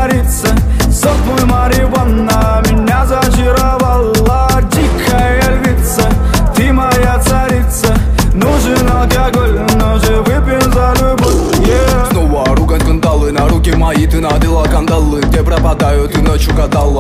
творится. Сок мой марихуана меня зачаровала. Дикая львица, ты моя царица. Нужен алкоголь, но же выпьем за любовь, yeah. Снова ругань скандалы, на руки мои ты надела кандалы. Где пропадаю, ты ночью гадала.